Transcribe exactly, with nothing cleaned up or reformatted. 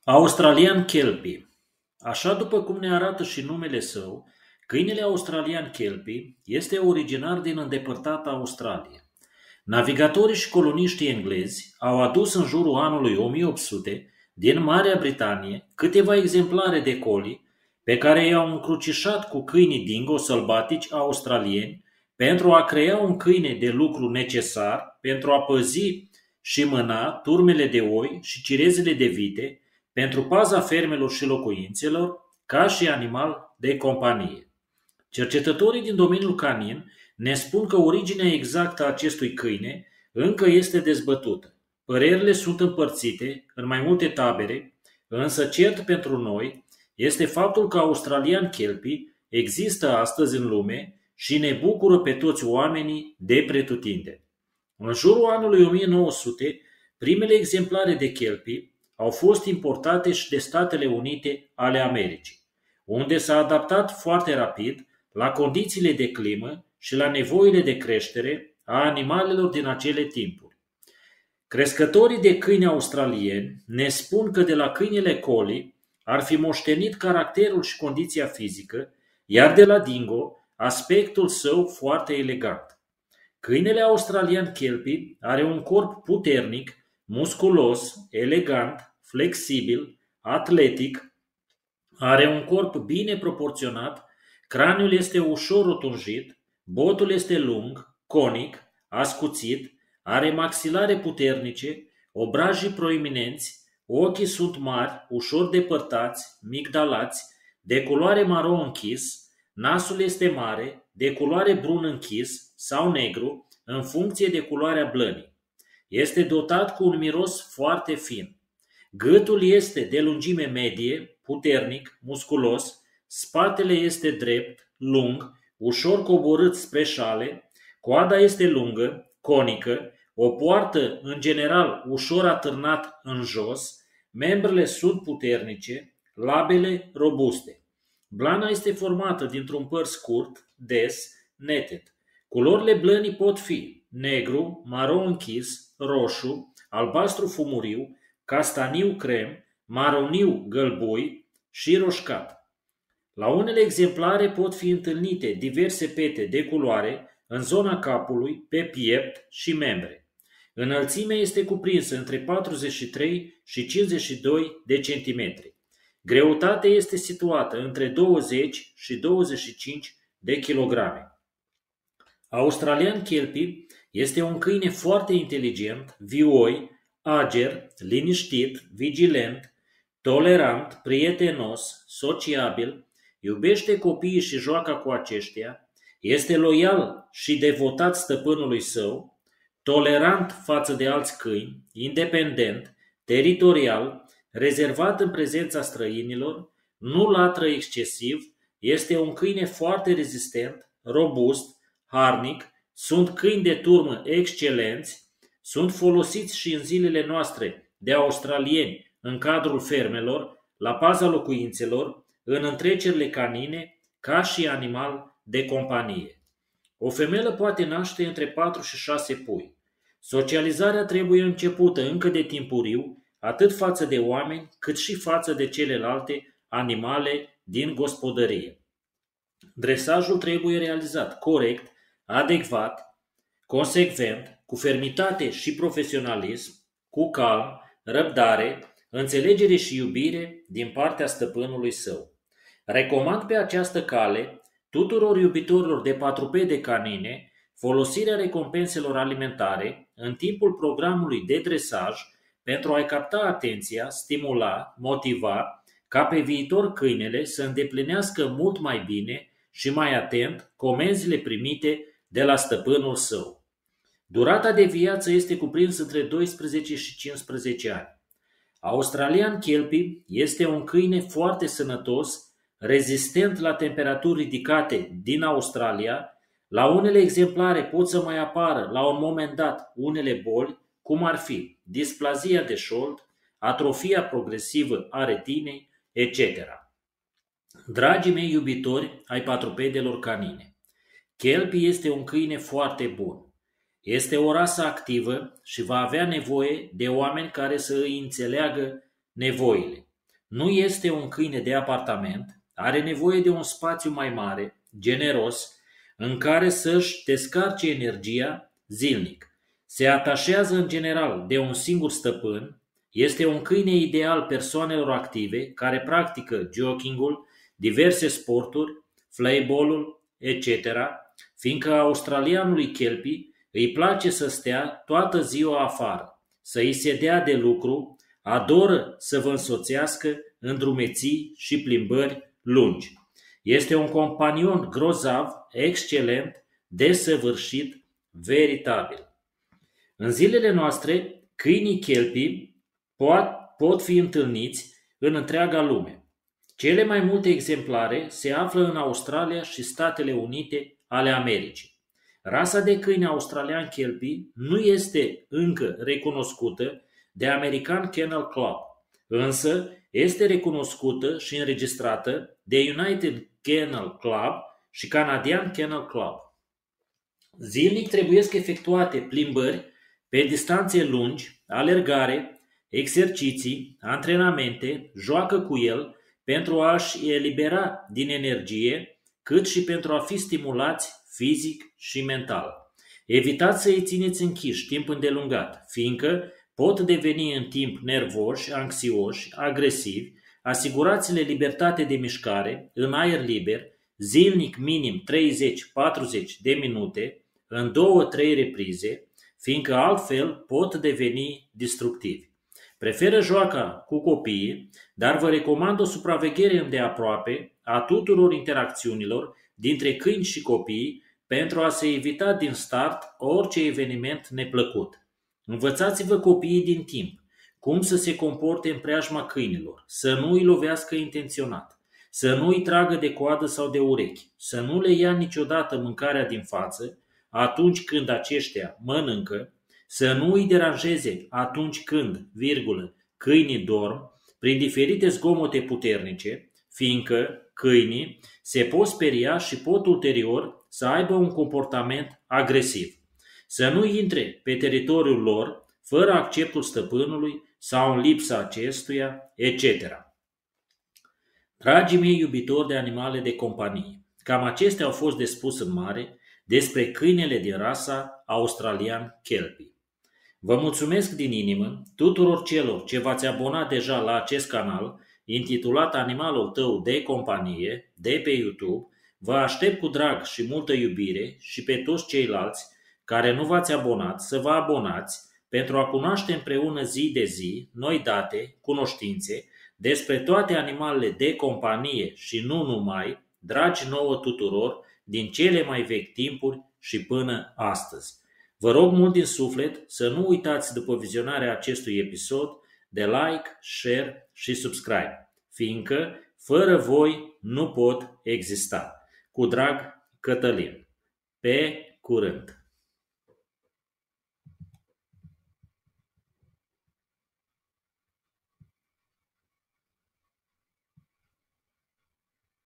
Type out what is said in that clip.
Australian Kelpie. Așa după cum ne arată și numele său, câinele australian Kelpie este originar din îndepărtata Australie. Navigatorii și coloniștii englezi au adus în jurul anului o mie opt sute din Marea Britanie câteva exemplare de collie pe care i-au încrucișat cu câinii dingo sălbatici australieni pentru a crea un câine de lucru necesar pentru a păzi și mâna turmele de oi și cirezele de vite pentru paza fermelor și locuințelor, ca și animal de companie. Cercetătorii din domeniul canin ne spun că originea exactă a acestui câine încă este dezbătută. Părerile sunt împărțite în mai multe tabere, însă cert pentru noi este faptul că Australian Kelpie există astăzi în lume și ne bucură pe toți oamenii de pretutindeni. În jurul anului o mie nouă sute, primele exemplare de Kelpie au fost importate și de Statele Unite ale Americii, unde s-a adaptat foarte rapid la condițiile de climă și la nevoile de creștere a animalelor din acele timpuri. Crescătorii de câini australieni ne spun că de la câinele collie ar fi moștenit caracterul și condiția fizică, iar de la dingo aspectul său foarte elegant. Câinele australian Kelpie are un corp puternic, musculos, elegant, flexibil, atletic, are un corp bine proporționat, craniul este ușor rotunjit, botul este lung, conic, ascuțit, are maxilare puternice, obrajii proeminenți, ochii sunt mari, ușor depărtați, migdalați, de culoare maro închis, nasul este mare, de culoare brun închis sau negru, în funcție de culoarea blănii. Este dotat cu un miros foarte fin. Gâtul este de lungime medie, puternic, musculos, spatele este drept, lung, ușor coborât spre șale, coada este lungă, conică, o poartă în general ușor atârnat în jos, membrele sunt puternice, labele robuste. Blana este formată dintr-un păr scurt, des, neted. Culorile blănii pot fi negru, maro închis, roșu, albastru fumuriu, castaniu crem, maroniu gălbui și roșcat. La unele exemplare pot fi întâlnite diverse pete de culoare în zona capului, pe piept și membre. Înălțimea este cuprinsă între patruzeci și trei și cincizeci și doi de centimetri. Greutatea este situată între douăzeci și douăzeci și cinci de kilograme. Australian Kelpie este un câine foarte inteligent, vioi, ager, liniștit, vigilent, tolerant, prietenos, sociabil, iubește copiii și joacă cu aceștia, este loial și devotat stăpânului său, tolerant față de alți câini, independent, teritorial, rezervat în prezența străinilor, nu latră excesiv, este un câine foarte rezistent, robust, harnic, sunt câini de turmă excelenți, sunt folosiți și în zilele noastre de australieni în cadrul fermelor, la paza locuințelor, în întrecerile canine, ca și animal de companie. O femelă poate naște între patru și șase pui. Socializarea trebuie începută încă de timpuriu, atât față de oameni, cât și față de celelalte animale din gospodărie. Dresajul trebuie realizat corect, adecvat, consecvent, cu fermitate și profesionalism, cu calm, răbdare, înțelegere și iubire din partea stăpânului său. Recomand pe această cale tuturor iubitorilor de patrupede canine folosirea recompenselor alimentare în timpul programului de dresaj pentru a-i capta atenția, stimula, motiva, ca pe viitor câinele să îndeplinească mult mai bine și mai atent comenzile primite de la stăpânul său. Durata de viață este cuprinsă între doisprezece și cincisprezece ani. Australian Kelpie este un câine foarte sănătos, rezistent la temperaturi ridicate din Australia. La unele exemplare pot să mai apară la un moment dat unele boli, cum ar fi displazia de șold, atrofia progresivă a retinei, et cetera. Dragii mei iubitori ai patrupedelor canine, Kelpie este un câine foarte bun. Este o rasă activă și va avea nevoie de oameni care să îi înțeleagă nevoile. nu este un câine de apartament, are nevoie de un spațiu mai mare, generos, în care să-și descarce energia zilnic. Se atașează în general de un singur stăpân, este un câine ideal persoanelor active care practică joggingul, diverse sporturi, flyball-ul, et cetera, fiindcă australianului Kelpie îi place să stea toată ziua afară, să îi se dea de lucru, adoră să vă însoțească în drumeții și plimbări lungi. Este un companion grozav, excelent, desăvârșit, veritabil. În zilele noastre, câinii Kelpie pot, pot fi întâlniți în întreaga lume. Cele mai multe exemplare se află în Australia și Statele Unite ale Americii. Rasa de câini australian Kelpie nu este încă recunoscută de American Kennel Club, însă este recunoscută și înregistrată de United Kennel Club și Canadian Kennel Club. Zilnic trebuiesc efectuate plimbări pe distanțe lungi, alergare, exerciții, antrenamente, joacă cu el pentru a-și elibera din energie, cât și pentru a fi stimulați fizic și mental. Evitați să îi țineți închiși timp îndelungat, fiindcă pot deveni în timp nervoși, anxioși, agresivi. Asigurați-le libertate de mișcare în aer liber, zilnic minim treizeci-patruzeci de minute, în două-trei reprize, fiindcă altfel pot deveni destructivi. Preferă joaca cu copiii, dar vă recomand o supraveghere îndeaproape a tuturor interacțiunilor dintre câini și copii pentru a se evita din start orice eveniment neplăcut. Învățați-vă copiii din timp cum să se comporte în preajma câinilor, să nu îi lovească intenționat, să nu îi tragă de coadă sau de urechi, să nu le ia niciodată mâncarea din față atunci când aceștia mănâncă, să nu îi deranjeze atunci când, virgulă, câinii dorm, prin diferite zgomote puternice, fiindcă câinii se pot speria și pot ulterior să aibă un comportament agresiv. Să nu intre pe teritoriul lor fără acceptul stăpânului sau în lipsa acestuia, et cetera. Dragii mei iubitori de animale de companie, cam acestea au fost de spus în mare despre câinele din rasa australian Kelpie. Vă mulțumesc din inimă tuturor celor ce v-ați abonat deja la acest canal intitulat Animalul tău de companie de pe YouTube. Vă aștept cu drag și multă iubire și pe toți ceilalți care nu v-ați abonat să vă abonați pentru a cunoaște împreună zi de zi noi date, cunoștințe despre toate animalele de companie și nu numai, dragi nouă tuturor, din cele mai vechi timpuri și până astăzi. Vă rog mult din suflet să nu uitați după vizionarea acestui episod de like, share și subscribe, fiindcă fără voi nu pot exista. Cu drag, Cătălin. Pe curând!